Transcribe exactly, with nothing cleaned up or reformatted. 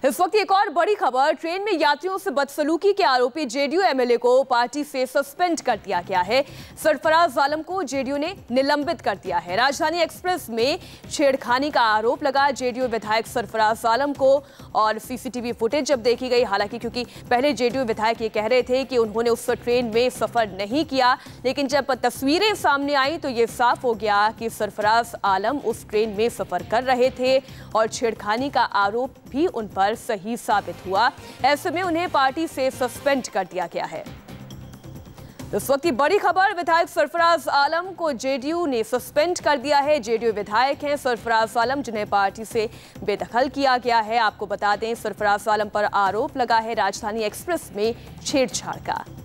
इस वक्त एक और बड़ी खबर, ट्रेन में यात्रियों से बदसलूकी के आरोपी जेडीयू एमएलए को पार्टी से सस्पेंड कर दिया गया है। सरफराज आलम को जेडीयू ने निलंबित कर दिया है। राजधानी एक्सप्रेस में छेड़खानी का आरोप लगा जेडीयू विधायक सरफराज आलम को और सीसीटीवी फुटेज जब देखी गई, हालांकि क्योंकि पहले जेडीयू विधायक ये कह रहे थे कि उन्होंने उस ट्रेन में सफर नहीं किया, लेकिन जब तस्वीरें सामने आई तो ये साफ हो गया कि सरफराज आलम उस ट्रेन में सफर कर रहे थे और छेड़खानी का आरोप भी उन पर सही साबित हुआ। ऐसे में उन्हें पार्टी से सस्पेंड कर दिया गया है। इस वक्त की बड़ी खबर, विधायक सरफराज आलम को जेडीयू ने सस्पेंड कर दिया है। जेडीयू विधायक हैं सरफराज आलम, जिन्हें पार्टी से बेदखल किया गया है। आपको बता दें, सरफराज आलम पर आरोप लगा है राजधानी एक्सप्रेस में छेड़छाड़ का।